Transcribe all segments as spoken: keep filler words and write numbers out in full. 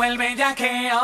el bellaqueo.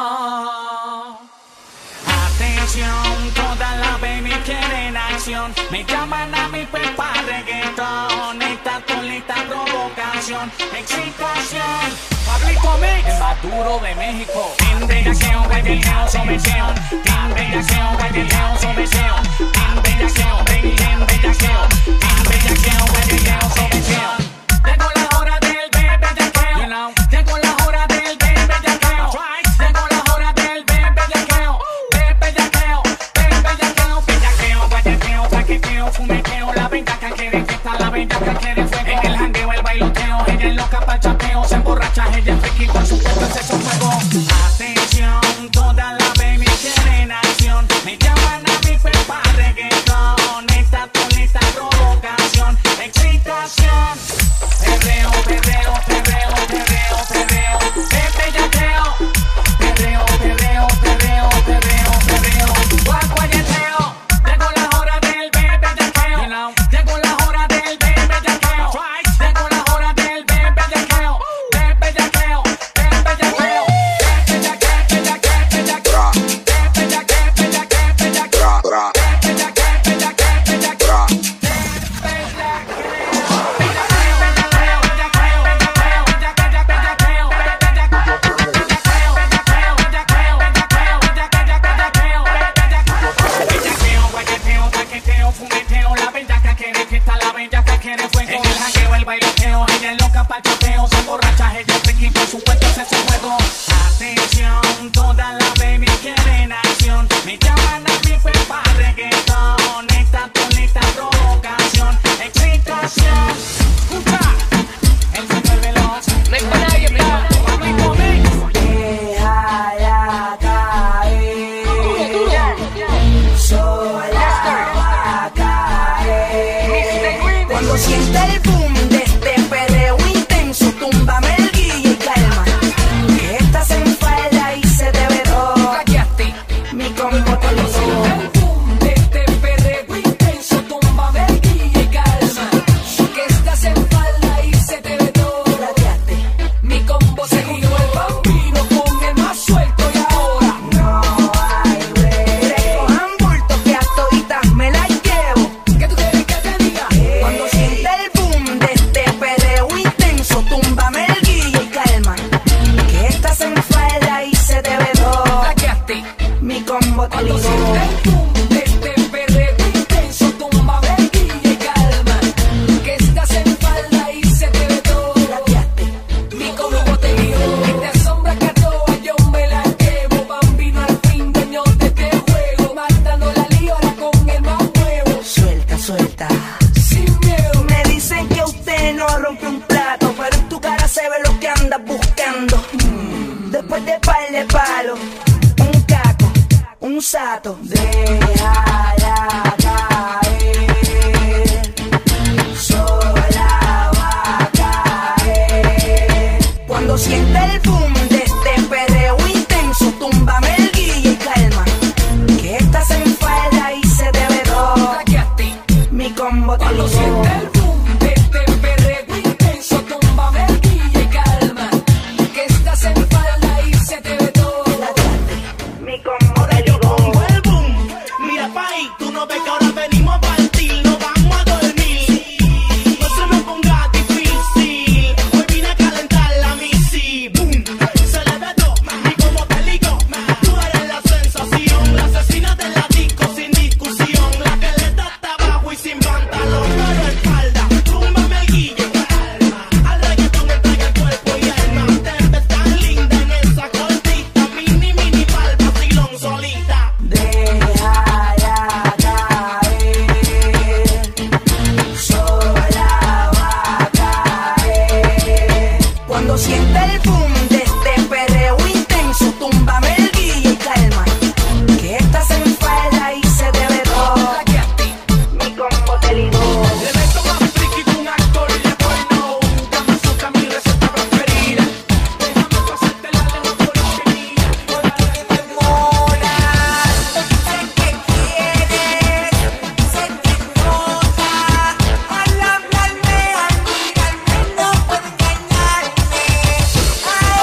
Atención, todas las baby quieren acción. Me llaman a mi pepa reggaetón. Esta tolita provocación, excitación. Pablito Mix, el más duro de México. En bellaqueo, bellaqueo, sometión. En bellaqueo, bellaqueo, sometión. En bellaqueo, en bellaqueo. En bellaqueo, bellaqueo, sometión. Llegó la hora del bellaqueo, you know. Llegó la hora del bellaqueo. Llegó la hora del bellaqueo. Bellaqueo, bellaqueo, bellaqueo, guayeteo, paqueteo, fumeteo. La bellaca quiere fiesta, la bellaca quiere fuego. En el jangueo, el bailoteo, ella es loca pa'l chapeo. Se emborracha, ella es friki, por supuesto ese es su juego. Atención, todas las baby quieren acción. Me llaman a mi pepa reggaetón. Esta tonita provocación, excitación. Perreo, perreo, perreo, perreo, perreo. Es bellaqueo. Perreo, perreo, perreo, perreo, perreo. Guayeteo. Llegó la hora del bellaqueo, you know. Llegó la hora del bellaqueo. Llegó la hora del bellaqueo. Bellaqueo, bellaqueo. Bellaqueo, bellaqueo, bellaqueo. Bellaqueo, bellaqueo, bellaqueo. Atención, todas las baby quieren acción. Me llaman a mi pepa reggaetón. Esta tonita provocación, excitación. Escucha, el super veloz. No hay para nadie, Pablito Mix. Déjala caer, sola va a caer. Cuando sienta el boom de este perreo intenso, túmbame el guille y calma. Que estás en falda y se te ve todo. Mi combo te lo soy. De este perreo intenso, túmbame el guille y calma. Que estás en falda y se te ve todo. Mi combo se jugó el bambino con el más suelto y ahora No hay break. Recojan bultos que a toditas me las llevo. ¿qué tú quieres que te diga? Cuando sienta el boom de este perreo intenso, túmbame el guille y calma. Que estás en falda y se te ve todo. Mi combo te Cuando ligó. siente el boom de este perreo intenso, túmbame el guille y calma. Que estás en falda y se te ve todo. Mi combo te guió. Esta sombra que a toa yo me la llevo. Bambino al fin, dueño de este juego. Matando la lío ahora con el más nuevo. Suelta, suelta. Sin miedo. Me dicen que usted no rompe un plato, pero en tu cara se ve lo que andas buscando. Mm. Después de par de palos, un caco, un sato. Déjala caer, sola va a caer. Cuando sienta el boom de este perreo intenso, túmbame el guille y calma. Que estás en falda y se te ve todo. Mi combo te Cuando ligó. siente el boom de este perreo intenso, túmbame el guille y calma. Que estás en falda y se te ve todo. Mi combo te ligó. Pongo el boom, mira pa' ahí, tú no ves que ahora venimos a partir, no vamos a dormir. No se me ponga difícil, hoy vine a calentar la misi. Boom, se le ve todo, y como te ligo, tú eres la sensación, la asesina de la disco sin discusión, la que le da hasta abajo y sin pantalón, pero espalda, túmbame el guille, calma, al reggaetón le traiga el cuerpo y alma, te ves tan linda en esa cortita, mini mini pa'l vacilón solita. Déjala caer, sola va a caer. Cuando sienta el boom de este perreo intenso, túmbame el guille y calma. Que estás en falda y se te ve todo. Mi combo te ligó. Le meto más friki que un actor de porno. Kama Sutra, mi receta preferida. Déjame pasarte la lengua por la espinilla. Mona, sé que quieres, sé que goza. Al hablarme, al mirarme, no puedo engañarme.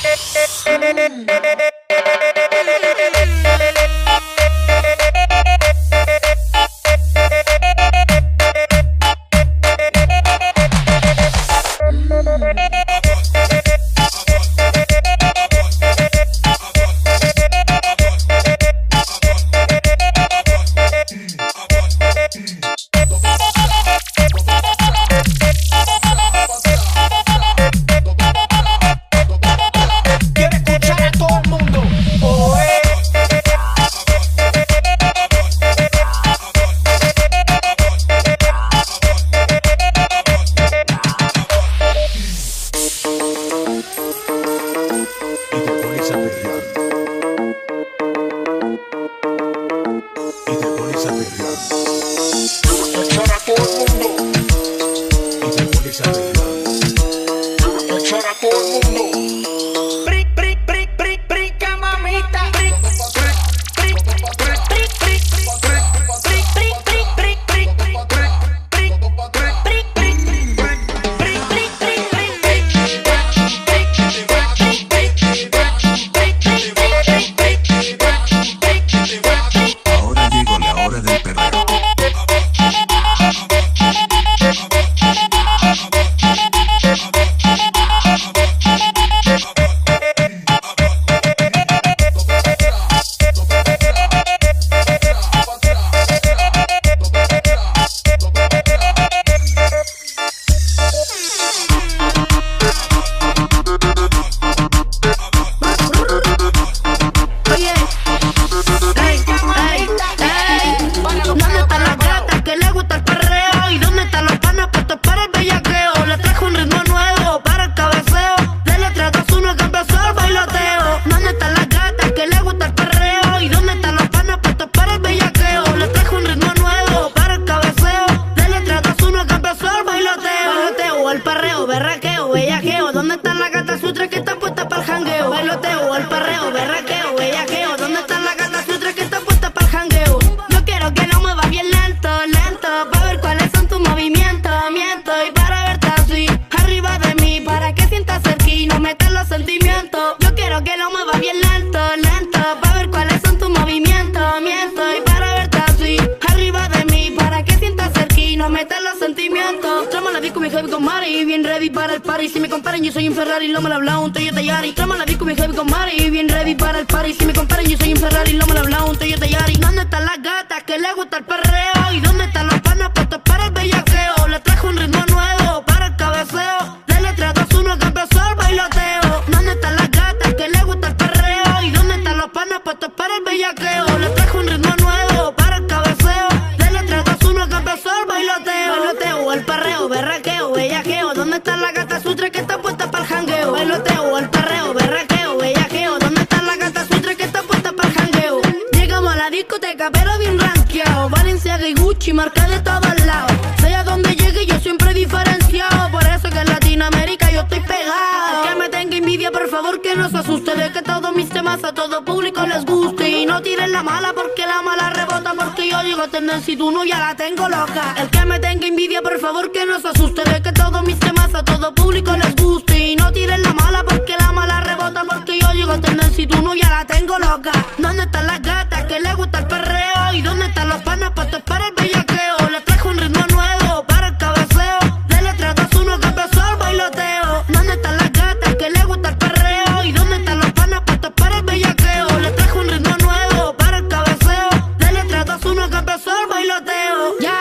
Si tú no ya la tengo loca. El que me tenga envidia, por favor que no se asuste. De que todos mis temas a todo público les guste. Y no tiren la mala porque la mala rebota. Porque yo llego a tener si tú no ya la tengo loca. ¿Dónde están las gatas que les gusta el perreo? ¿Y dónde están los panas puestos para el bellaqueo? Les trajo un ritmo nuevo para el cabeceo. Dele tres, dos, uno que empezó el bailoteo. ¿Dónde están las gatas que les gusta el perreo? ¿Y dónde están los panas puestos para el bellaqueo? Les trajo un ritmo nuevo para el cabeceo. Dele tres, dos, uno que empezó el bailoteo. Ya.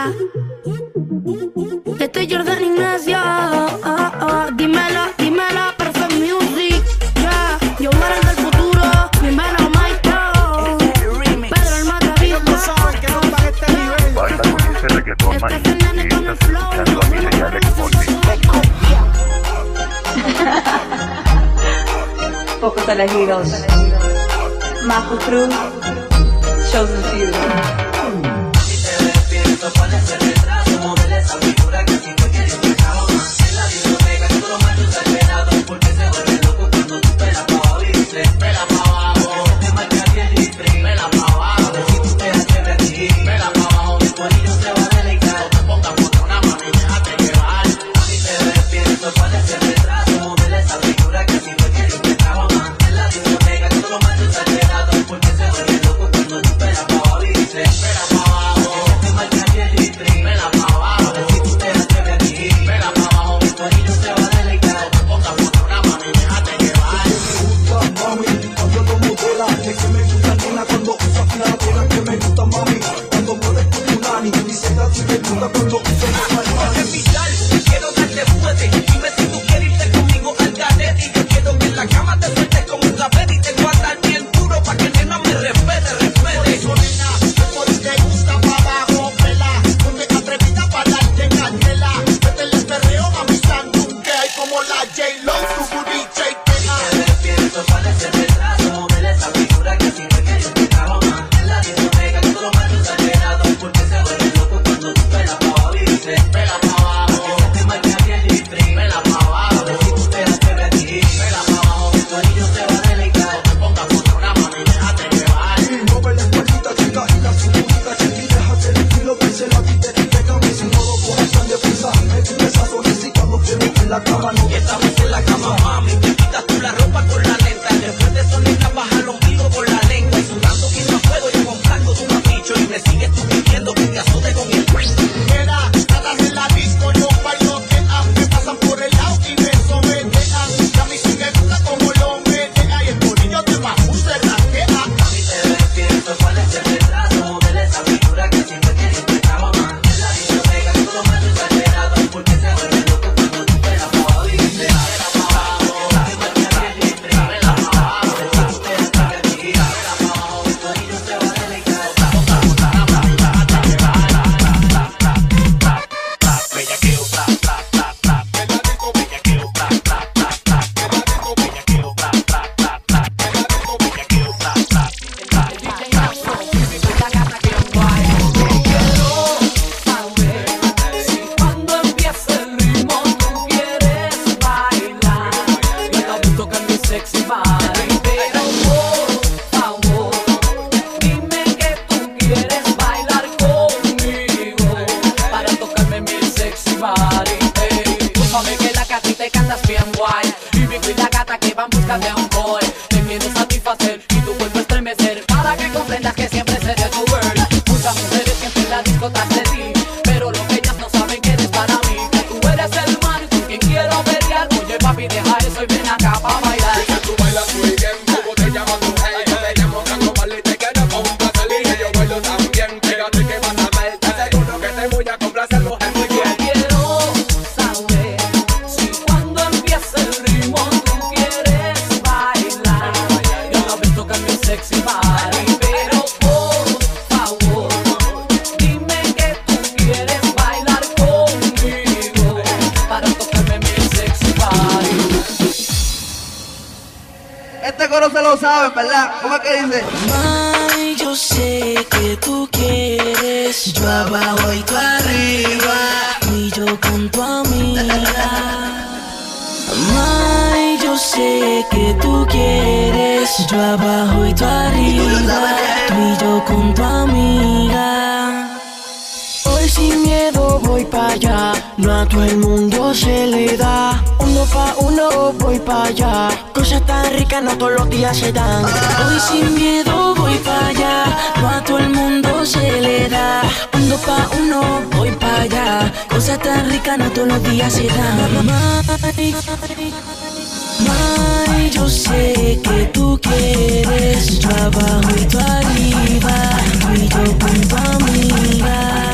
Este es Jordan Ignacio. Oh, oh, oh. Dímelo, dímelo, Perfect Music. Ya. Yo muero del futuro. Mi hermano Michael. Pedro el Matavico. Baila con ese reggaetón, man. Y estás escuchando a mi señal Exporte. Pocos elegidos. Majo Cruz. Chosen few. ¿Cuál es el retraso? Modela esa figura que siempre quieres pecado. En la discoteca todos los machos alterados. Porque se vuelve loco cuando tú pelas pa' abajo y dices pela pa' abajo. Te marca bien y free, pela pa' abajo. Si tú te haces de ti, pela pa' abajo. Después ellos se va a deleitar. No te pongas por una mami, déjate llevar. Si te despierto, ¿cuál es el retraso? Modela esa figura que siempre quieres pecado. sexy body. Pero por favor, dime que tú quieres bailar conmigo para tocarme mi sexy body. Ey, tú sabes que la que a ti te cantas bien guay. Y Vico y la gata que van buscando de un boy. Te quiero satisfacer y tu cuerpo estremecer para que comprendas que siempre seré tu girl. Muchas mujeres siempre en la discoteca de ti, pero lo que ellas no saben que eres para mí. Que tú eres el man con quien quiero pelear. Oye papi, deja eso y ven acá pa' bailar. Que tú bailas muy bien, ¿cómo te llamas tú? Hey, yo te llamo Franco Marley y te quiero con un placer. Y yo bailo también, fíjate que vas a ver. Te aseguro que te voy a complacer, mujer, muy bien. Quiero saber si cuando empiece el ritmo tú quieres bailar y una vez tocar mi sexy body. Pero por favor, dime que tú quieres bailar conmigo para tocarme mi sexy body. Este coro se lo saben, ¿verdad? ¿Cómo es que dice? Ay, yo sé que tú quieres, yo abajo y tú arriba, tú y yo con tu amiga. Ay, yo sé que tú quieres, yo abajo y tú arriba, tú y yo con tu amiga. Hoy sin miedo voy pa' allá, no a todo el mundo se le da. Uno pa' uno voy pa' allá, cosas tan ricas no todos los días se dan. Hoy sin miedo voy pa' allá, no a todo el mundo se le da. Uno pa' uno voy pa' allá, cosas tan ricas no todos los días se dan. May, may, yo sé que tú quieres, yo abajo y tú arriba, tú y yo con tu amiga.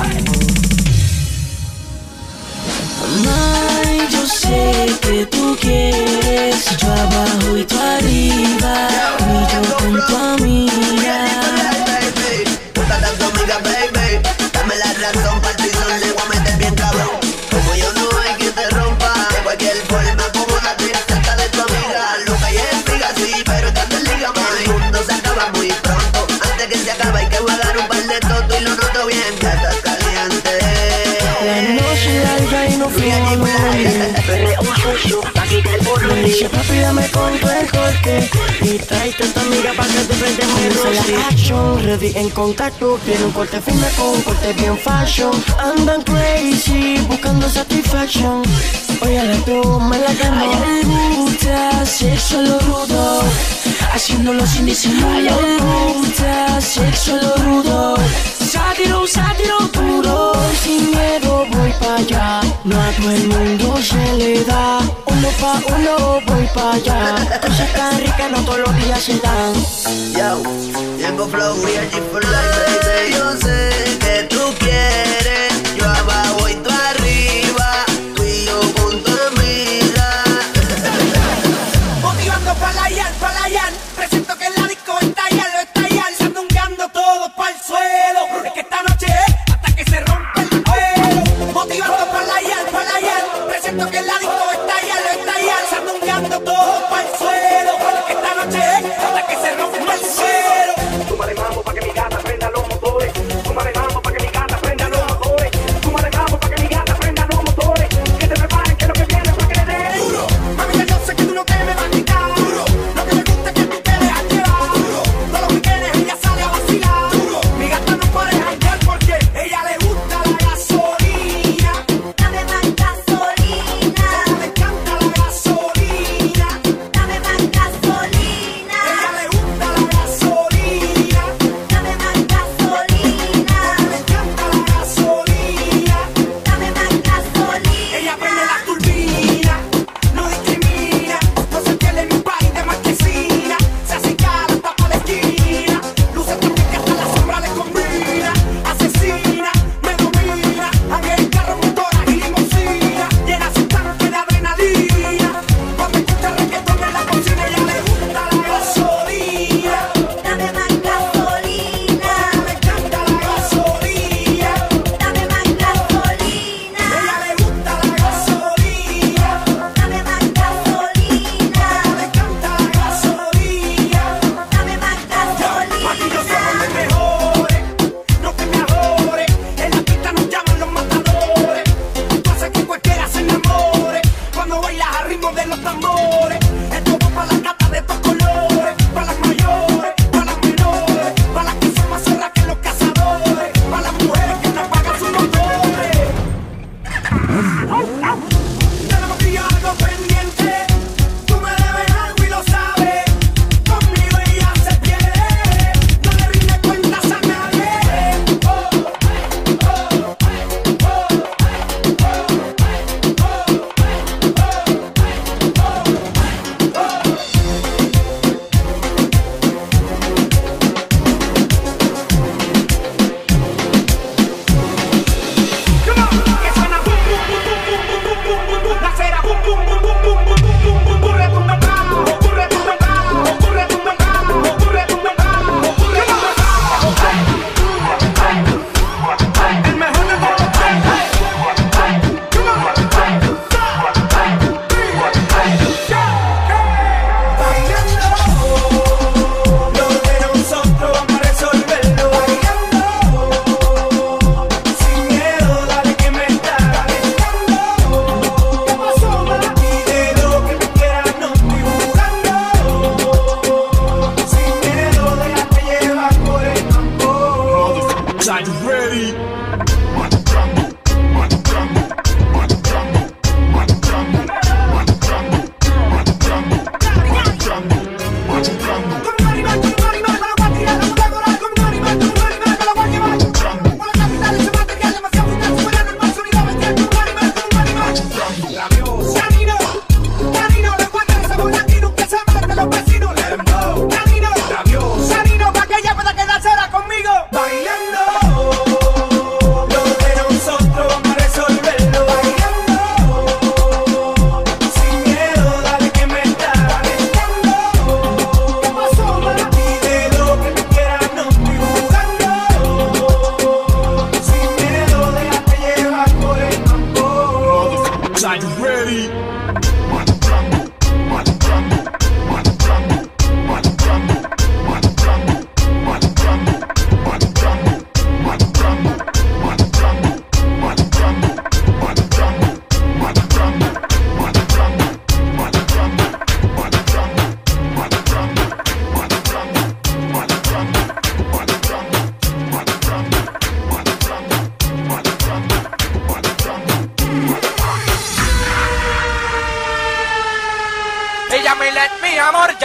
May, yo sé que tú quieres, yo abajo y tú arriba, tú y yo con tu amiga. Tú estás tan amiga, baby. Dame la razón, para ti no le voy a meter bien cabrón. Como yo no hay que te rompa, de cualquier forma acomódate cerca de tu amiga. Loca y espiga, sí, pero estás en liga, mami. El mundo se acaba muy pronto. Antes que se acabe hay que jugar un par de toto y lo noto bien, ya estás caliente. La noche larga y no fuimos pero un sucio, aquí te borro. Me dice papi dame con tu el corte y tráete a tu amiga pa' que te prende mi roce. La action, ready en contacto, tiene un corte firme con un corte bien fashion. Andan crazy, buscando satisfaction. Oye la toma la gana. A ella le gusta sexo lo rudo, haciéndolo sin disimulo. A ella le gusta sexo lo rudo, sátiro, sátiro puro. Sin miedo voy pa' allá, no a todo el mundo se le da. Uno pa' uno voy pa' allá, cosas tan ricas no todos los días se dan. Yo, Django Flow, we are G for life, baby. Yo sé que tú quieres, yo abajo y tú arriba, tú y yo con tu amiga. Motivando para allá, para allá. Presiento que la disco estalla, lo estalla. Sandungueando todo pa'l suelo. Es que esta noche es hasta que se rompe el cuero. Motivando para allá, para allá. Presiento que la disco estalla, lo estalla. Sandungueando todo pa'l suelo. Es que esta noche es hasta que se rompe el cuero. Súmale mambo pa' que mi gata prenda los motores. Súmale mambo pa' que mi gata prenda los motores. Súmale mambo pa' que mi gata prenda los motores. Que te preparen que lo que viene es pa' que le den. Mami, ya yo sé que tú no te me vas a quitar. Lo que me gusta es que tú quieres